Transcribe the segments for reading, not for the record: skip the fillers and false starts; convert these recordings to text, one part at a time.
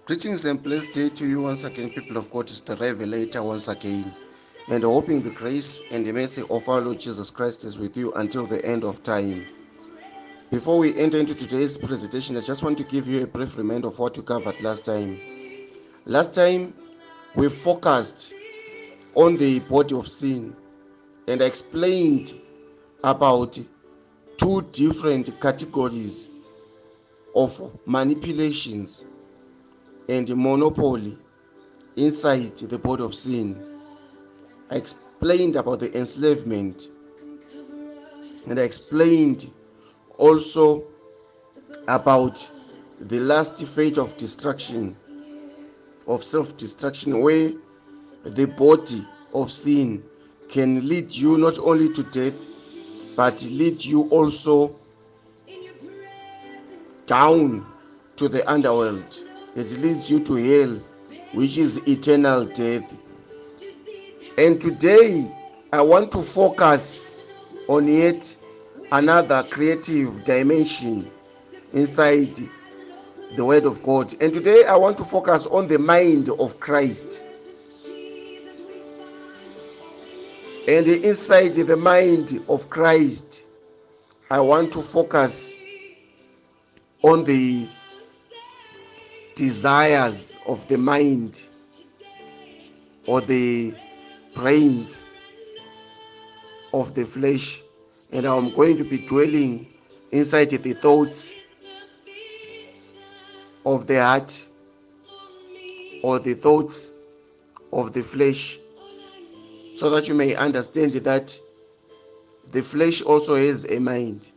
Greetings and blessed day to you once again, people of God. It's the Revelator once again, and hoping the grace and the mercy of our Lord Jesus Christ is with you until the end of time. Before we enter into today's presentation, I just want to give you a brief reminder of what we covered last time. Last time, we focused on the body of sin, and I explained about two different categories of manipulations and monopoly inside the body of sin. I explained about the enslavement, and I explained also about the last fate of destruction, of self-destruction, where the body of sin can lead you not only to death, but lead you also down to the underworld. It leads you to hell, which is eternal death. And today, I want to focus on yet another creative dimension inside the Word of God. And today, I want to focus on the mind of Christ. And inside the mind of Christ, I want to focus on the desires of the mind or the brains of the flesh. And I'm going to be dwelling inside the thoughts of the heart or the thoughts of the flesh, so that you may understand that the flesh also has a mind,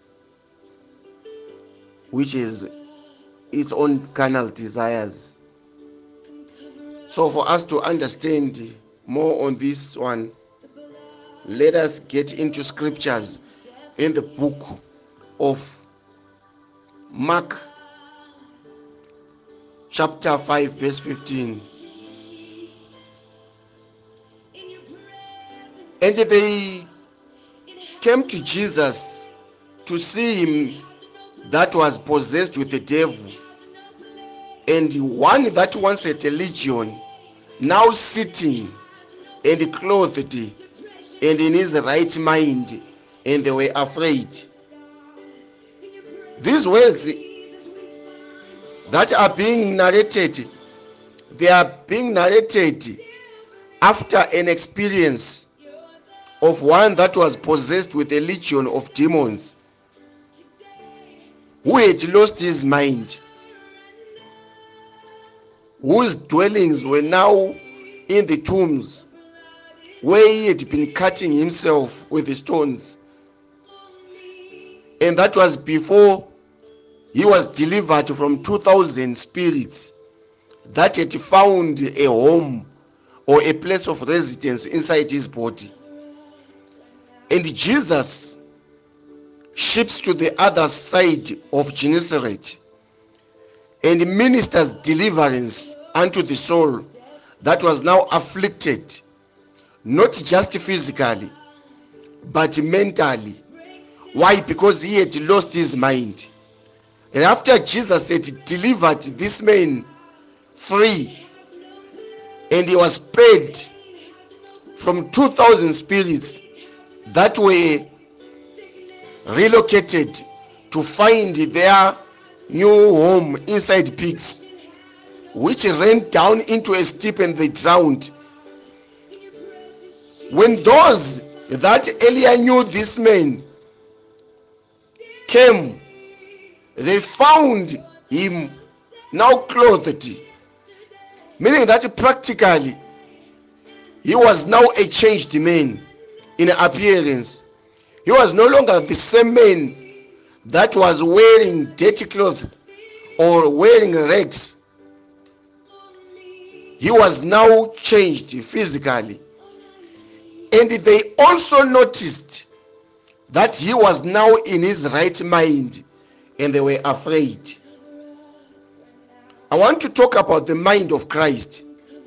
which is its own carnal desires. So for us to understand more on this one, let us get into scriptures in the book of Mark chapter 5 verse 15. And they came to Jesus to see him that was possessed with the devil, and one that once had a legion, now sitting and clothed and in his right mind, and they were afraid. These words that are being narrated, they are being narrated after an experience of one that was possessed with a legion of demons, who had lost his mind, whose dwellings were now in the tombs, where he had been cutting himself with the stones. And that was before he was delivered from 2,000 spirits that had found a home or a place of residence inside his body. And Jesus ships to the other side of Gennesaret and ministers deliverance unto the soul that was now afflicted, not just physically, but mentally. Why? Because he had lost his mind. And after Jesus had delivered this man free, and he was spared from 2,000 spirits that were relocated to find their new home inside pigs, which ran down into a steep and they drowned. When those that earlier knew this man came, they found him now clothed, meaning that practically he was now a changed man in appearance. He was no longer the same man that was wearing dirty clothes or wearing rags. He was now changed physically. And they also noticed that he was now in his right mind, and they were afraid. I want to talk about the mind of Christ.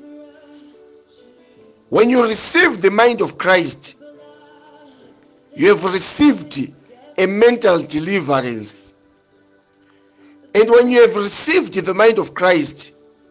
When you receive the mind of Christ, you have received a mental deliverance. And when you have received the mind of Christ,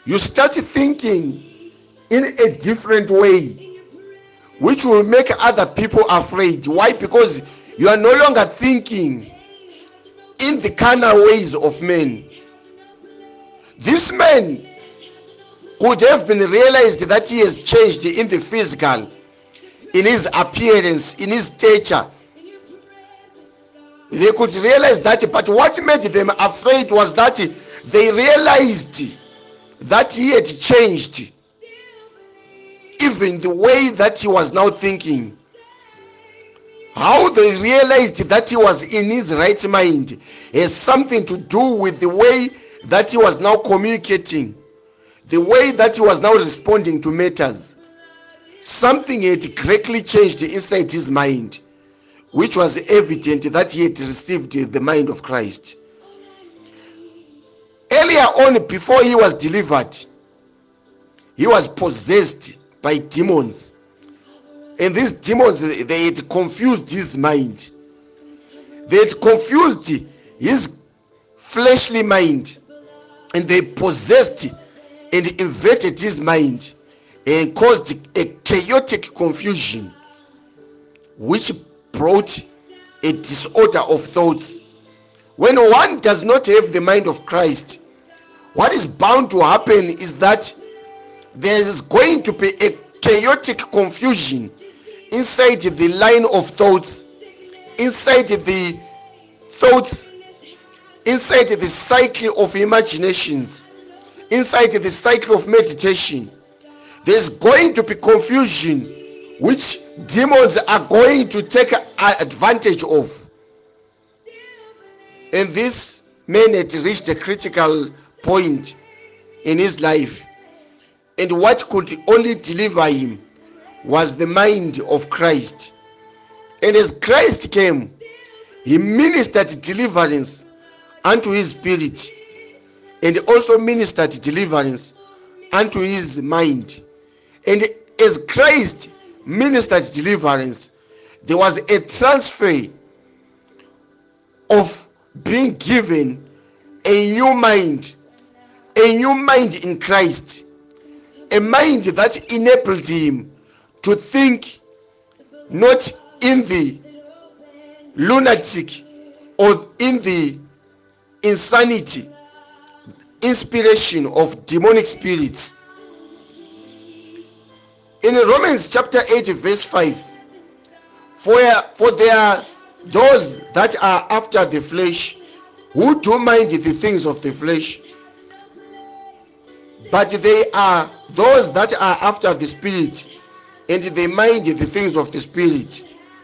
you start thinking in a different way, which will make other people afraid. Why? Because you are no longer thinking in the carnal ways of men. This man could have been realized that he has changed in the physical, in his appearance, in his stature. They could realize that, but what made them afraid was that they realized that he had changed. Even the way that he was now thinking, how they realized that he was in his right mind, has something to do with the way that he was now communicating, the way that he was now responding to matters. Something had greatly changed inside his mind, which was evident that he had received the mind of Christ. Earlier on, before he was delivered, he was possessed by demons. And these demons, they had confused his mind. They had confused his fleshly mind. And they possessed and inverted his mind and caused a chaotic confusion, which brought a disorder of thoughts. When one does not have the mind of Christ, what is bound to happen is that there is going to be a chaotic confusion inside the line of thoughts, inside the thoughts, inside the cycle of imaginations, inside the cycle of meditation. There's going to be confusion which demons are going to take advantage of. And this man had reached a critical point in his life, and what could only deliver him was the mind of Christ. And as Christ came, he ministered deliverance unto his spirit, and also ministered deliverance unto his mind. And as Christ ministered deliverance, there was a transfer of being given a new mind in Christ, a mind that enabled him to think not in the lunatic or in the insanity, inspiration of demonic spirits. In Romans chapter 8 verse 5, for there are those that are after the flesh, who do mind the things of the flesh, but they are those that are after the spirit, and they mind the things of the spirit.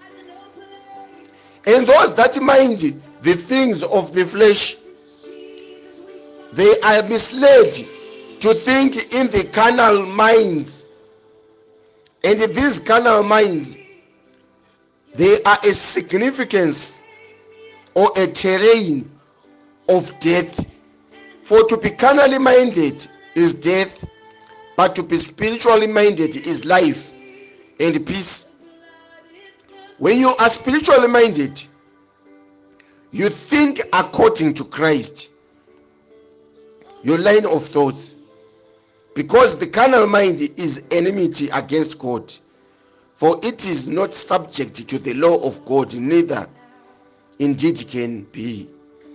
And those that mind the things of the flesh, they are misled to think in the carnal minds. And these carnal minds, they are a significance or a terrain of death. For to be carnally minded is death, but to be spiritually minded is life and peace. When you are spiritually minded, you think according to Christ, your line of thoughts, because the carnal mind is enmity against God, for it is not subject to the law of God, neither indeed can be.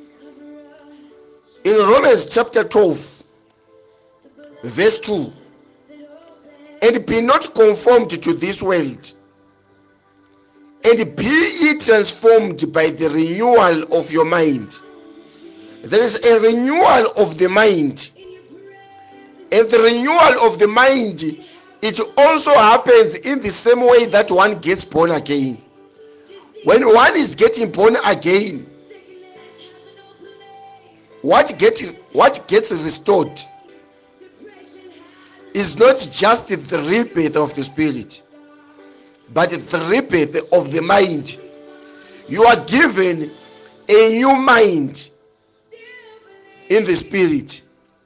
In Romans chapter 12 verse 2, and be not conformed to this world, and be ye transformed by the renewal of your mind. There is a renewal of the mind, and the renewal of the mind, it also happens in the same way that one gets born again. When one is getting born again, what gets restored is not just the rebirth of the spirit, but the rebirth of the mind. You are given a new mind in the spirit,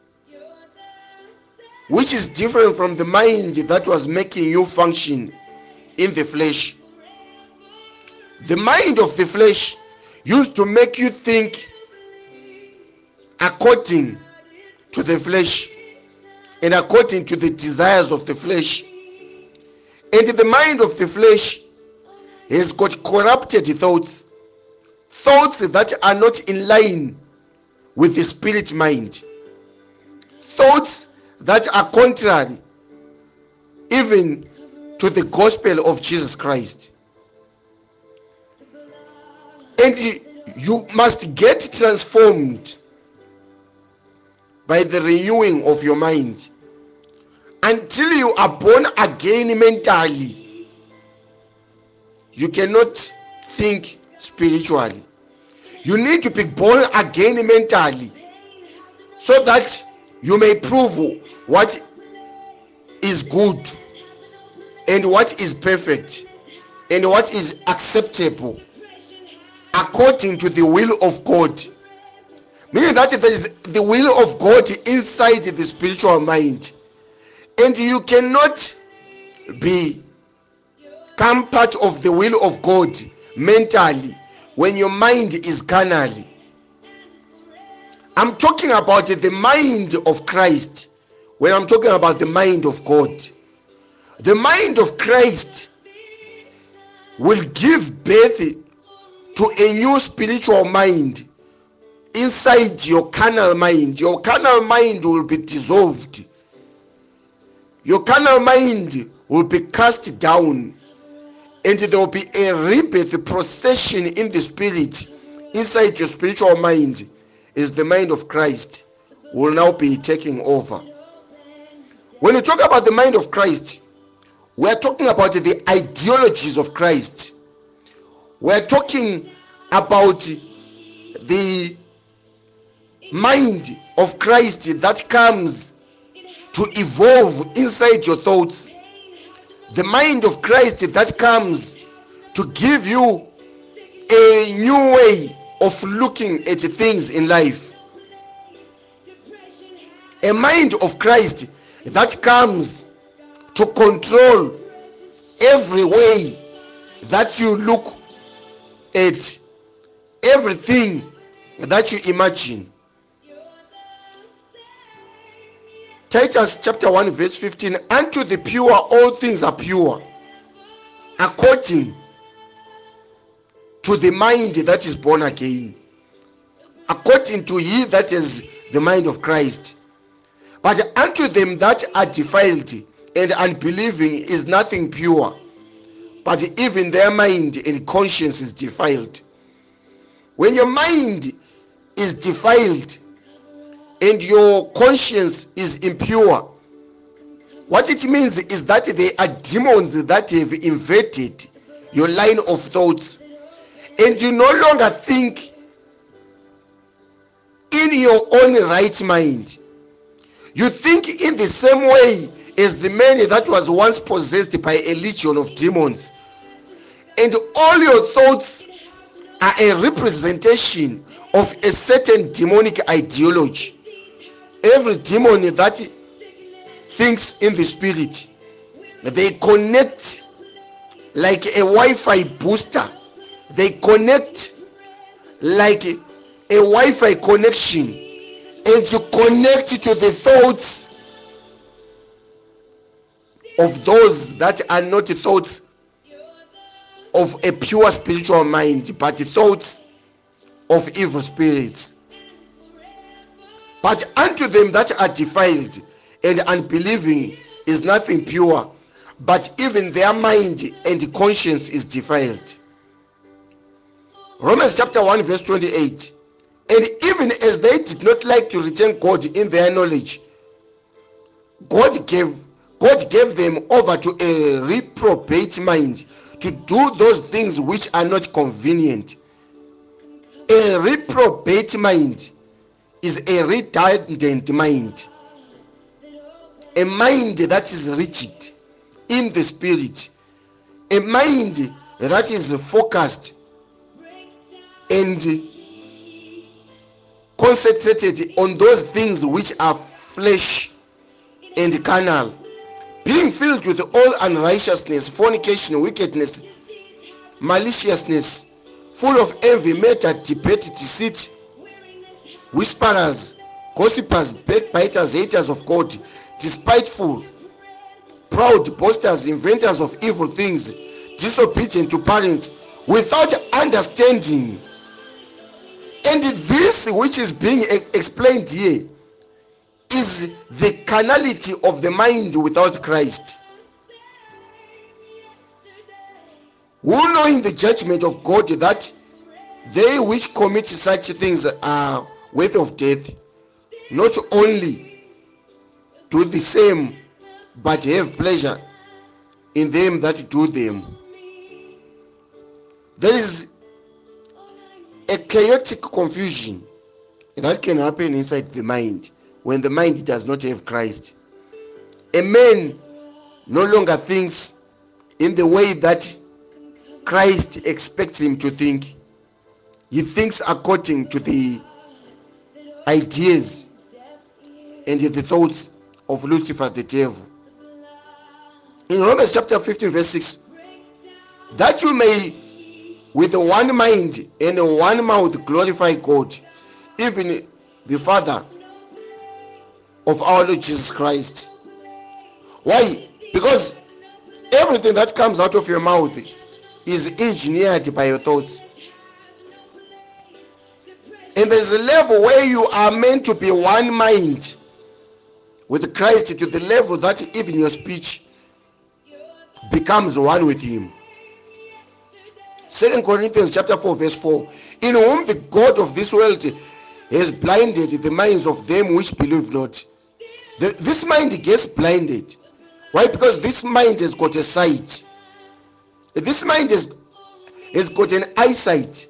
which is different from the mind that was making you function in the flesh. The mind of the flesh used to make you think according to the flesh and according to the desires of the flesh. And the mind of the flesh has got corrupted thoughts, thoughts that are not in line with the spirit mind, thoughts that are contrary even to the gospel of Jesus Christ. And you must get transformed by the renewing of your mind. Until you are born again mentally, you cannot think spiritually. You need to be born again mentally so that you may prove what is good and what is perfect and what is acceptable according to the will of God. Meaning that there is the will of God inside the spiritual mind. And you cannot become part of the will of God mentally when your mind is carnally. I'm talking about the mind of Christ when I'm talking about the mind of God. The mind of Christ will give birth to a new spiritual mind inside your carnal mind. Your carnal mind will be dissolved. Your carnal mind will be cast down, and there will be a rebirth procession in the spirit inside your spiritual mind, as the mind of Christ will now be taking over. When we talk about the mind of Christ, we are talking about the ideologies of Christ. We are talking about the mind of Christ that comes to evolve inside your thoughts. The mind of Christ that comes to give you a new way of looking at things in life. A mind of Christ that comes to control every way that you look at everything that you imagine. Titus chapter 1 verse 15, unto the pure all things are pure, according to the mind that is born again, according to he that is the mind of Christ. But unto them that are defiled and unbelieving is nothing pure, but even their mind and conscience is defiled. When your mind is defiled and your conscience is impure, what it means is that there are demons that have invaded your line of thoughts, and you no longer think in your own right mind. You think in the same way as the man that was once possessed by a legion of demons, and all your thoughts are a representation of a certain demonic ideology. Every demon that thinks in the spirit, they connect like a Wi-Fi booster. They connect like a Wi-Fi connection, and you connect to the thoughts of those that are not thoughts of a pure spiritual mind, but the thoughts of evil spirits. But unto them that are defiled and unbelieving is nothing pure, but even their mind and conscience is defiled. Romans chapter 1 verse 28. And even as they did not like to return God in their knowledge, God gave them over to a reprobate mind to do those things which are not convenient. A reprobate mind is a redundant mind, a mind that is rigid in the spirit, a mind that is focused and concentrated on those things which are flesh and carnal, being filled with all unrighteousness, fornication, wickedness, maliciousness, full of envy, murder, debate, deceit, whisperers, gossipers, backbiters, haters of God, despiteful, proud, boasters, inventors of evil things, disobedient to parents, without understanding. And this which is being explained here is the carnality of the mind without Christ, who knowing the judgment of God, that they which commit such things are worthy of death, not only do the same, but have pleasure in them that do them. There is a chaotic confusion that can happen inside the mind when the mind does not have Christ. A man no longer thinks in the way that Christ expects him to think. He thinks according to the ideas and the thoughts of Lucifer the devil. In Romans chapter 15 verse 6, that you may with one mind and one mouth glorify God, even the Father of our Lord Jesus Christ. Why? Because everything that comes out of your mouth is engineered by your thoughts. And there's a level where you are meant to be one mind with Christ, to the level that even your speech becomes one with him. 2 Corinthians chapter 4 verse 4, in whom the God of this world has blinded the minds of them which believe not. This mind gets blinded. Why? Because this mind has got a sight. This mind has got an eyesight.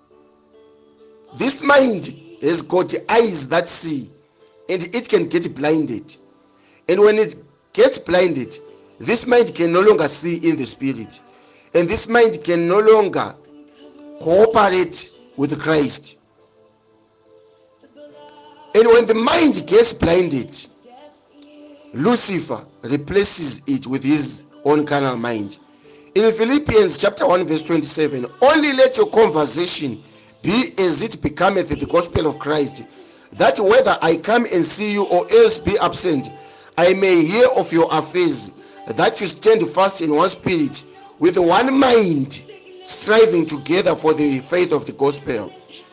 This mind has got eyes that see, and it can get blinded. And when it gets blinded, this mind can no longer see in the spirit, and this mind can no longer cooperate with Christ. And when the mind gets blinded, Lucifer replaces it with his own carnal mind. In Philippians chapter 1 verse 27, only let your conversation be as it becometh the gospel of Christ, that whether I come and see you or else be absent, I may hear of your affairs, that you stand fast in one spirit, with one mind, striving together for the faith of the gospel.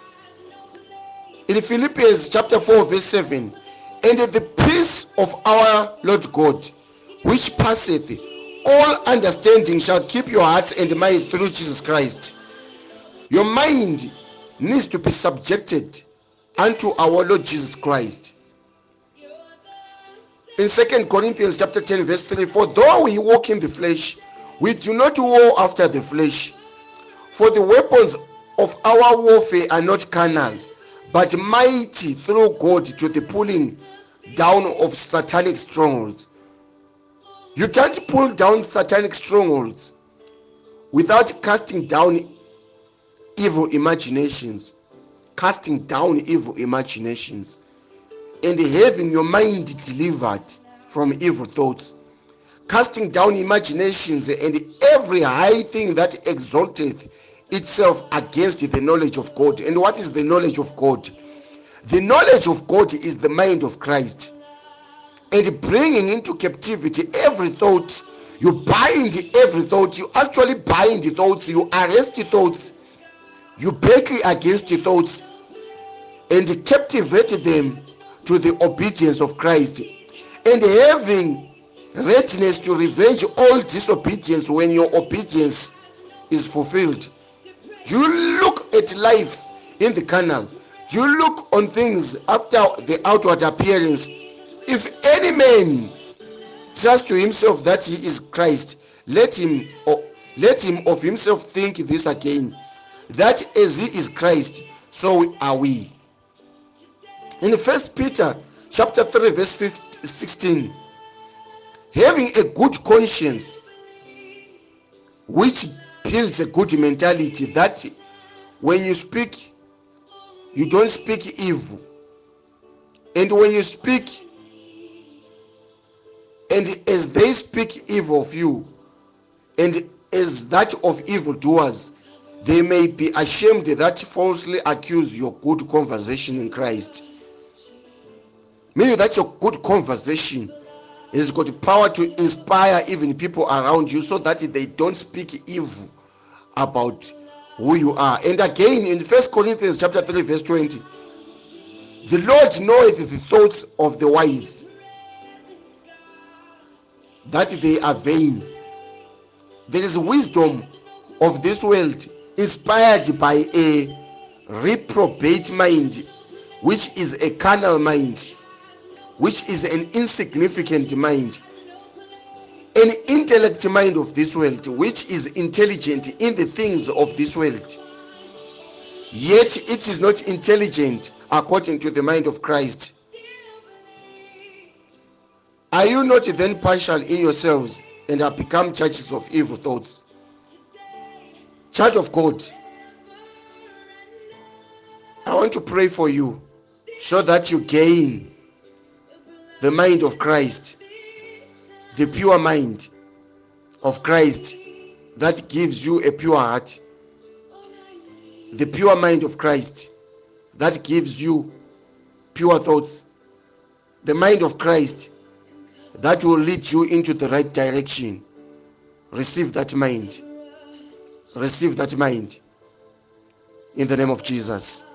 In Philippians chapter 4 verse 7, and the peace of our Lord God, which passeth all understanding, shall keep your hearts and minds through Jesus Christ. Your mind needs to be subjected unto our Lord Jesus Christ. In 2 Corinthians chapter 10 verse 3, for though we walk in the flesh, we do not war after the flesh. For the weapons of our warfare are not carnal, but mighty through God to the pulling down of satanic strongholds. You can't pull down satanic strongholds without casting down evil imaginations. Casting down evil imaginations and having your mind delivered from evil thoughts. Casting down imaginations and every high thing that exalteth itself against the knowledge of God. And what is the knowledge of God? The knowledge of God is the mind of Christ. And bringing into captivity every thought. You bind every thought. You actually bind the thoughts. You arrest the thoughts. You battle against the thoughts and captivate them to the obedience of Christ. And having readiness to revenge all disobedience when your obedience is fulfilled. Do you look at life in the carnal? Do you look on things after the outward appearance? If any man trust to himself that he is Christ, let him of himself think this again, that as he is Christ, so are we. In 1 Peter chapter 3 verse 16, having a good conscience, which builds a good mentality, that when you speak, you don't speak evil, and when you speak, and as they speak evil of you, and as that of evildoers, they may be ashamed that falsely accuse your good conversation in Christ. Meaning that your good conversation has got power to inspire even people around you so that they don't speak evil about who you are. And again, in 1 Corinthians chapter 3 verse 20, the Lord knoweth the thoughts of the wise, that they are vain. There is wisdom of this world inspired by a reprobate mind, which is a carnal mind, which is an insignificant mind. An intellect mind of this world, which is intelligent in the things of this world, yet it is not intelligent according to the mind of Christ. Are you not then partial in yourselves and have become judges of evil thoughts? Child of God, I want to pray for you so that you gain the mind of Christ, the pure mind of Christ that gives you a pure heart, the pure mind of Christ that gives you pure thoughts, the mind of Christ that will lead you into the right direction. Receive that mind. Receive that mind in the name of Jesus.